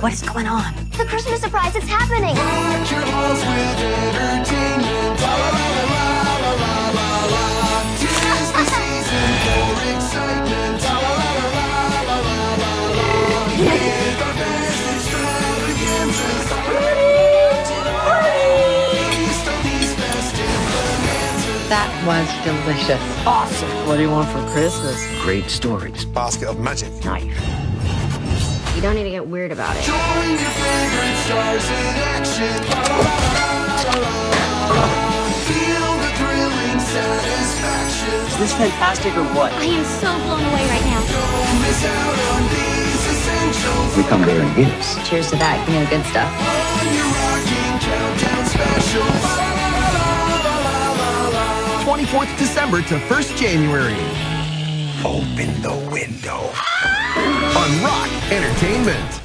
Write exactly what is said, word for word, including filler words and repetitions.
What is going on? The Christmas surprise is happening. Rock your halls with entertainment. La la la la la la la la. Tis the season for excitement. La la la la la la la la. With our best extravaganzas. Feast on these festive bonanzas. That was delicious. Awesome. What do you want for Christmas? Great stories. Basket of magic. Knife. You don't need to get weird about it. Join your favorite stars in action. La la la la la la. Feel the thrilling satisfaction. Is this fantastic or what? I am so blown away right now. Don't miss out on these essentials. We come bearing gifts. Cheers to that, you know, good stuff. On your rocking countdown special. La la la la la la. twenty-fourth December to first January. Open the window. Unwrap Entertainment.